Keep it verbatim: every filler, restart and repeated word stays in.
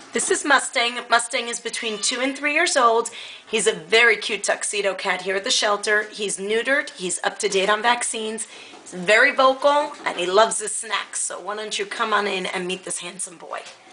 This is Mustang. Mustang is between two and three years old. He's a very cute tuxedo cat here at the shelter. He's neutered. He's up to date on vaccines. He's very vocal, and he loves his snacks. So why don't you come on in and meet this handsome boy.